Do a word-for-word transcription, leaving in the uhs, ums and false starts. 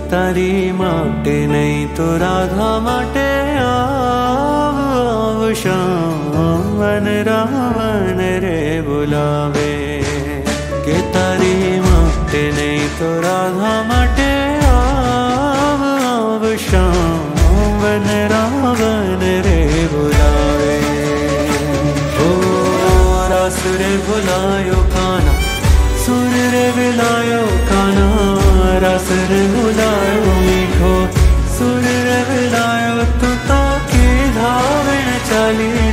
तारी माटे नहीं तो राधा माटे आव आव श्यामन रावण रे बुलावे। के तारी माटे नहीं तो राधा माटे आव आव श्यामन रावण रे बुलावे। ओ रास रे बुलायो काना सुर रे बुलायो काना, रस रे बुलायो मीठो सुर रे बुलायो तू ताके धावण चली।